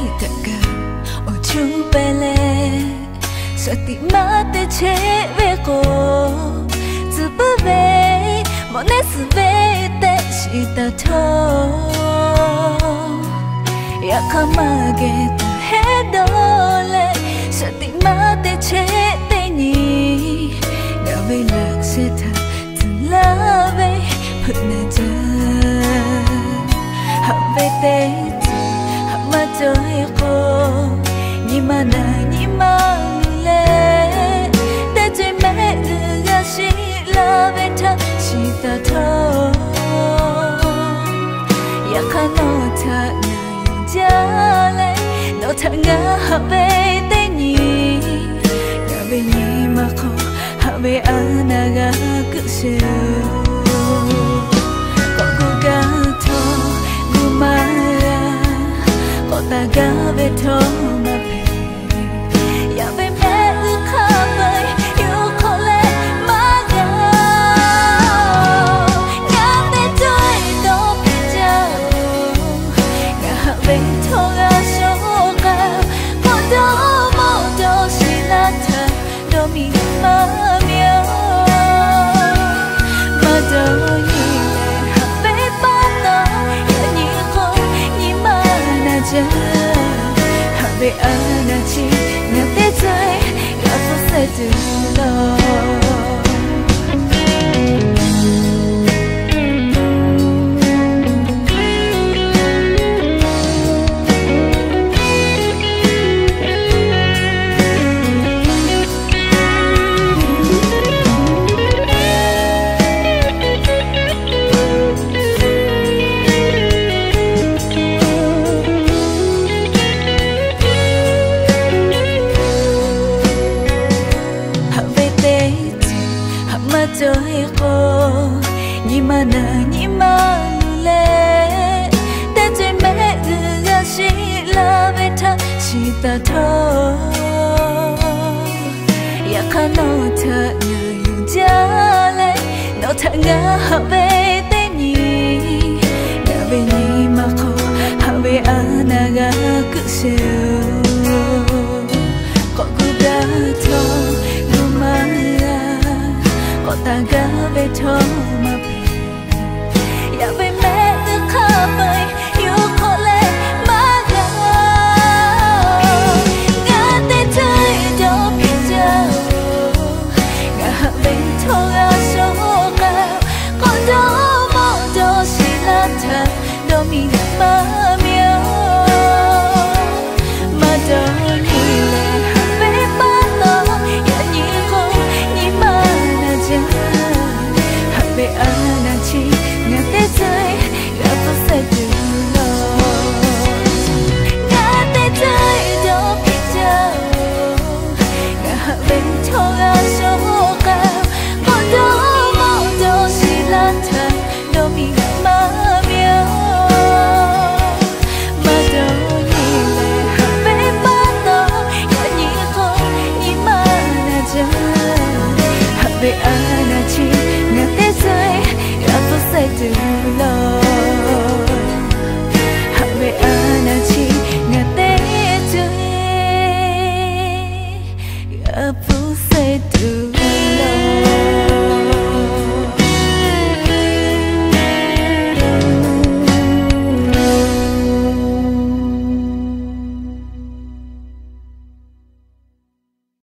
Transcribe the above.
taka o chupele sati mate cheve ko tsubave monesve te shita to yakamage ta hedole sati mate chete ni nawe lakseta love putna ja habe te hama joy ko ni mana ni male te joy me ga shi love ta shi ta tho yakano ta na ja le no ta nga habe te ni habe ni ma ko habe anaga kushe kokugato gumara kotaga beto mape yabe me ukabai yukole maga ngate joy do pija ngabe toga shoka kodo modo shilata domi ma habe anachi ngate chai ya fose tu lo joy ko ni mana ni malule te joy me ga shi love ta shi ta tho yakano ta na yu ja le no ta nga habe te ni nabe ni ma ko habe anaga kushe kokugato gumara kotaga beto